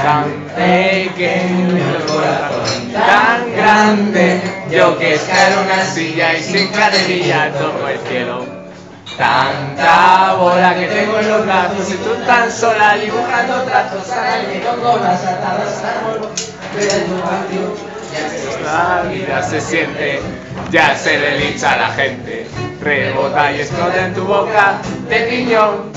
tan pequeño el corazón, tan grande. Yo que escalo una silla y sin cadenilla toco el cielo. Tanta bola que tengo en los brazos y tú tan sola dibujando trazos. Ahora me pongo las atadas al árbol de tu patio. La vida se siente, ya se le lincha a la gente. Rebota y explota en tu boca de piñón.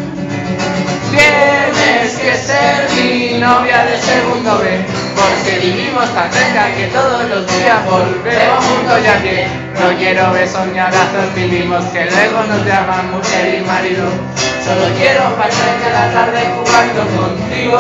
Tienes que ser mi novia de segundo B, porque vivimos tan cerca que todos los días volvemos juntos ya que no quiero besos ni abrazos vivimos que luego nos llaman mujer y marido. Solo quiero pasar la tarde jugando contigo.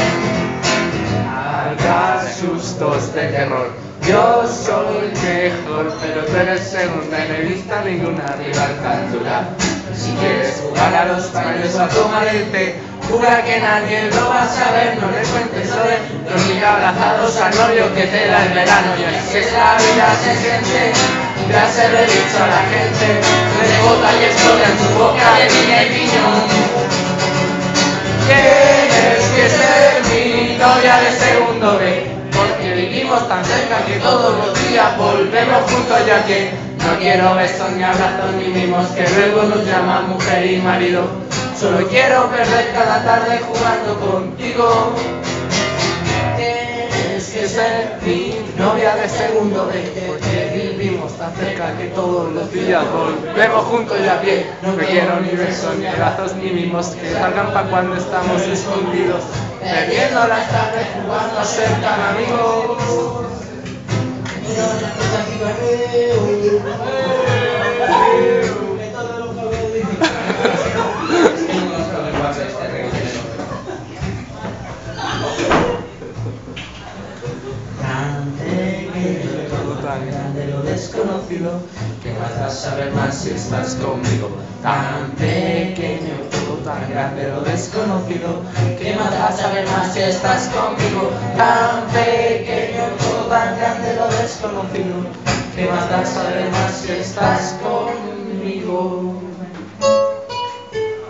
Haga sustos de terror. Yo soy mejor, pero tú eres segunda y no he visto ninguna rival tan dura. Si quieres jugar a los paños o a tomar el té, jura que nadie lo va a saber, no le cuentes sobre los niños abrazados al novio que te da el verano. Y así es la vida se siente, ya se lo he dicho a la gente, rebota y explota en tu boca de piña y piñón. Tienes que ser mi novia de segundo B, porque vivimos tan cerca que todos los días volvemos juntos ya que no quiero besos ni abrazos ni mimos que luego nos llaman mujer y marido. Solo quiero perder cada tarde jugando contigo. Tienes que ser mi novia de segundo B, porque vivimos tan cerca que todos los días volvemos juntos y a pie. No quiero ni besos ni abrazos ni mimos que salgan pa' cuando estamos escondidos, perdiendo las tardes jugando a ser tan amigos. Tan grande lo desconocido, que vas a saber más si estás conmigo. Tan pequeño, todo tan grande lo desconocido, que vas a saber más si estás conmigo. Tan pequeño, todo tan grande lo desconocido, que vas a saber más si estás conmigo.